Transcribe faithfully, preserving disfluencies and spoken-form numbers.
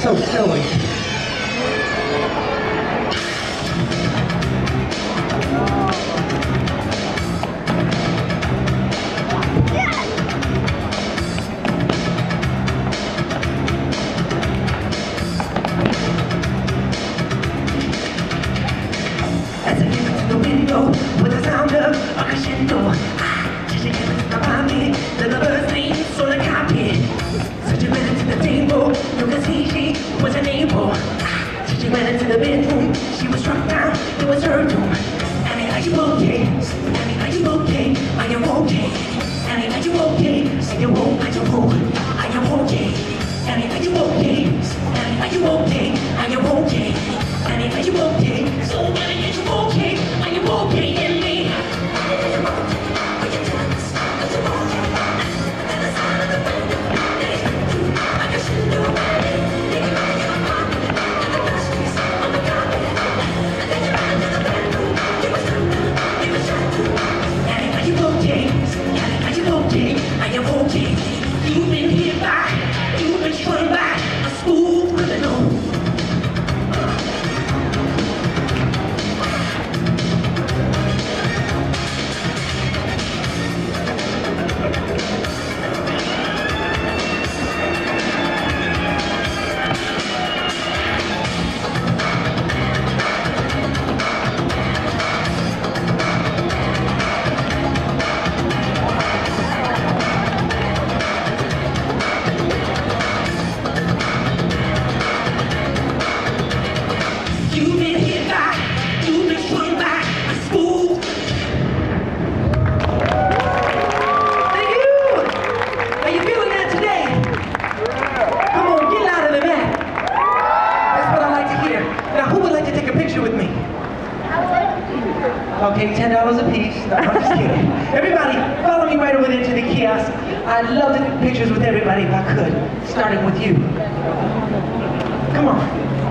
so silly. As I came into the window with the sound of a crescendo, ah, she came into the mommy, the lover's name, so the copy. So she went into the table, you can see she was unable. Ah, so she went into the bedroom, she was struck down, it was her doom. Annie, are you okay? Annie, are you okay? Are you okay? Annie, are you okay? Say you won't, are you okay? Are you okay? Annie, are you okay? Annie, are you okay? Are you okay? Annie, are you okay? So Annie, are you okay? Are you okay in me? Annie, are you okay? Annie, are you okay? Are you okay? You've been hit by, you've been strung by a smooth criminal. You've been hit by, you've been strung by a smooth. Thank you! How you feeling that today? Come on, get louder than that. That's what I like to hear. Now, who would like to take a picture with me? Okay, ten dollars a piece. No, I'm just kidding. Everybody, follow me right over there to the kiosk. I'd love to take pictures with everybody if I could, starting with you. Come on.